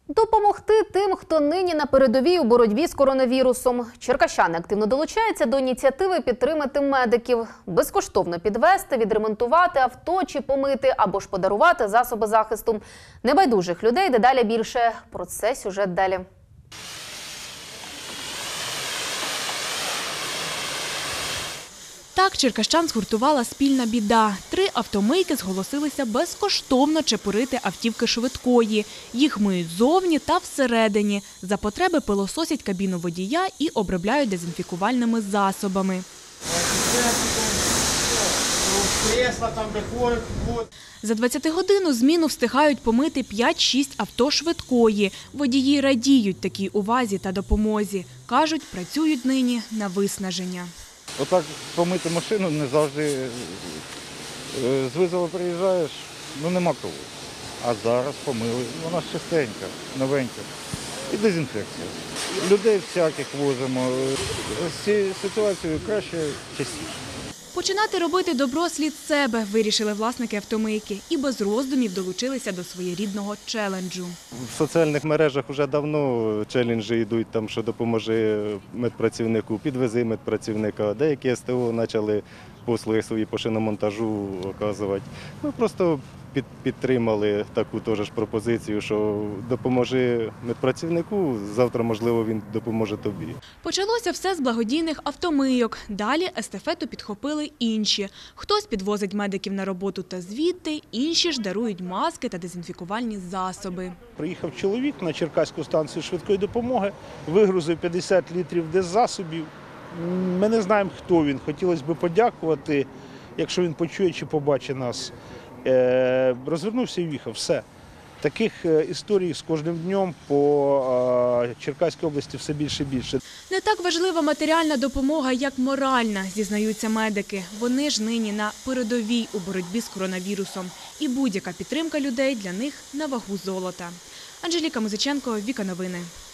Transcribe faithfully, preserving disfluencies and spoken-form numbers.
Допомогти тим, хто нині на передовій у боротьбі з коронавірусом. Черкащани активно долучаються до ініціативи підтримати медиків. Безкоштовно підвезти, відремонтувати авто чи помити, або ж подарувати засоби захисту. Небайдужих людей дедалі більше. Про це сюжет далі. Так черкащан згуртувала спільна біда. Три автомийки зголосилися безкоштовно чепурити автівки швидкої. Їх миють зовні та всередині. За потреби пилососять кабіну водія і обробляють дезінфікувальними засобами. За двадцятигодинну зміну встигають помити п'ять-шість авто швидкої. Водії радіють такій увазі та допомозі. Кажуть, працюють нині на виснаження. Отак помити машину не завжди. З визову приїжджаєш, ну нема кого. А зараз помили, вона ж чистенька, новенька. І дезінфекція. Людей всяких возимо. З цією ситуацією краще частіше. Починати робити добро слід з себе, вирішили власники автомийки. І без роздумів долучилися до своєрідного челенджу. В соціальних мережах вже давно челенджі йдуть, там, що допоможи медпрацівнику, підвези медпрацівника. Деякі ес те о почали послуги свої по шиномонтажу оказувати. Ми просто під, підтримали таку теж пропозицію, що допоможи медпрацівнику, завтра, можливо, він допоможе тобі. Почалося все з благодійних автомийок. Далі естафету підхопили інші. Хтось підвозить медиків на роботу та звідти, інші ж дарують маски та дезінфікувальні засоби. Приїхав чоловік на Черкаську станцію швидкої допомоги, вигрузив п'ятдесят літрів деззасобів. Ми не знаємо, хто він. Хотілося б подякувати, якщо він почує чи побачить нас. Розвернувся і в'їхав. Все. Таких історій з кожним днем по Черкаській області все більше і більше. Не так важлива матеріальна допомога, як моральна, зізнаються медики. Вони ж нині на передовій у боротьбі з коронавірусом. І будь-яка підтримка людей для них на вагу золота. Анжеліка Музиченко, Віка Новини.